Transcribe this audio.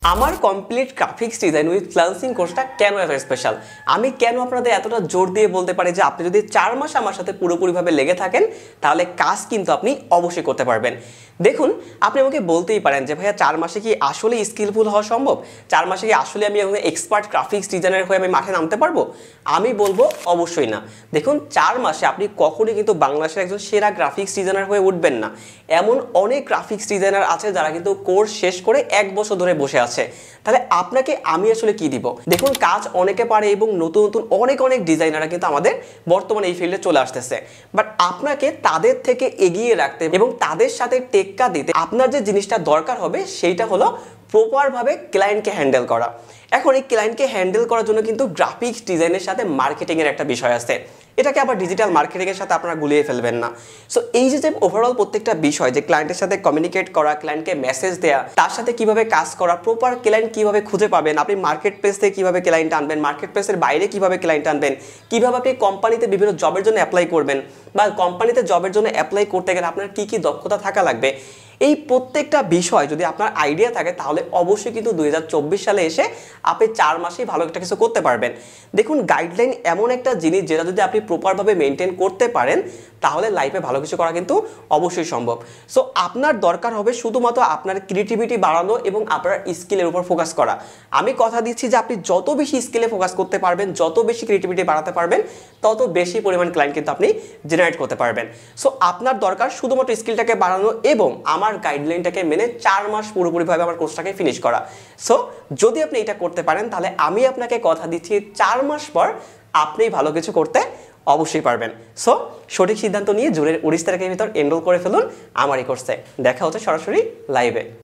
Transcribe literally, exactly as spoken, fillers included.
আমার complete graphics design with freelancing কোর্সটা কেন এত স্পেশাল, আমি কেন আপনাদের এতটা জোর দিয়ে বলতে পারি যে আপনি যদি চার মাস আমার সাথে পুরোপুরিভাবে লেগে থাকেন তাহলে কাজ কিন্তু আপনি অবশ্যই করতে পারবেন। দেখুন, আপনি আমাকে বলতেই পারেন যে ভাইয়া চার মাসে কি আসলে স্কিলফুল হওয়া সম্ভব, চার মাসে কি আসলে আমি একজন এক্সপার্ট গ্রাফিক্স ডিজাইনার হয়ে আমি মাঠে নামতে পারবো? আমি বলবো অবশ্যই না। দেখুন, চার মাসে আপনি কখনোই কিন্তু বাংলাদেশের একজন সেরা গ্রাফিক্স ডিজাইনার হয়ে উঠবেন না। এমন অনেক গ্রাফিক্স ডিজাইনার আছে যারা কিন্তু কোর্স শেষ করে এক বছর ধরে বসে আছে। তাহলে আপনাকে আমি আসলে কি দিব? দেখুন, কাজ অনেকে পারে এবং নতুন নতুন অনেক অনেক ডিজাইনাররা কিন্তু আমাদের বর্তমানে এই ফিল্ডে চলে আসতেছে, বাট আপনাকে তাদের থেকে এগিয়ে রাখতে এবং তাদের সাথে টেক্কা দিতে আপনার যে জিনিসটা দরকার হবে সেইটা হলো প্রপারভাবে ক্লায়েন্টকে হ্যান্ডেল করা। এখন এই ক্লায়েন্টকে হ্যান্ডেল করার জন্য কিন্তু গ্রাফিক্স ডিজাইনের সাথে মার্কেটিংয়ের একটা বিষয় আছে, এটাকে আবার ডিজিটাল মার্কেটিংয়ের সাথে আপনারা গুলিয়ে ফেলবেন না। সো এই যে ওভারঅল প্রত্যেকটা বিষয়, যে ক্লায়েন্টের সাথে কমিউনিকেট করা, ক্লায়েন্টকে মেসেজ দেওয়া, তার সাথে কিভাবে কাজ করা, প্রপার ক্লায়েন্ট কিভাবে খুঁজে পাবেন, আপনি মার্কেট প্লেস থেকে কিভাবে ক্লায়েন্ট আনবেন, মার্কেট প্লেসের বাইরে কিভাবে ক্লায়েন্ট আনবেন, কিভাবে আপনি কোম্পানিতে বিভিন্ন জবের জন্য অ্যাপ্লাই করবেন, বা কোম্পানিতে জবের জন্য অ্যাপ্লাই করতে গেলে আপনার কি কি দক্ষতা থাকা লাগবে, এই প্রত্যেকটা বিষয় যদি আপনার আইডিয়া থাকে তাহলে অবশ্যই কিন্তু দুই হাজার চব্বিশ সালে এসে আপনি চার মাসেই ভালো একটা কিছু করতে পারবেন। দেখুন, গাইডলাইন এমন একটা জিনিস যেটা যদি আপনি প্রপারভাবে মেনটেন করতে পারেন তাহলে লাইফে ভালো কিছু করা কিন্তু অবশ্যই সম্ভব। সো আপনার দরকার হবে শুধুমাত্র আপনার ক্রিয়েটিভিটি বাড়ানো এবং আপনার স্কিলের উপর ফোকাস করা। আমি কথা দিচ্ছি যে আপনি যত বেশি স্কিলে ফোকাস করতে পারবেন, যত বেশি ক্রিয়েটিভিটি বাড়াতে পারবেন, তত বেশি পরিমাণ ক্লায়েন্ট কিন্তু আপনি জেনারেট করতে পারবেন। সো আপনার দরকার শুধুমাত্র স্কিলটাকে বাড়ানো এবং আমার গাইডলাইনটাকে মেনে চার মাস পুরোপুরিভাবে আমার কোর্সটাকে ফিনিশ করা। সো যদি আপনি এটা করতে পারেন তাহলে আমি আপনাকে কথা দিচ্ছি চার মাস পর আপনি ভালো কিছু করতে অবশ্যই পারবেন। সো সঠিক সিদ্ধান্ত নিয়ে জোরের উনিশ তারিখের ভিতর এনরোল করে ফেলুন আমার এই কোর্সে। দেখা হচ্ছে সরাসরি লাইভে।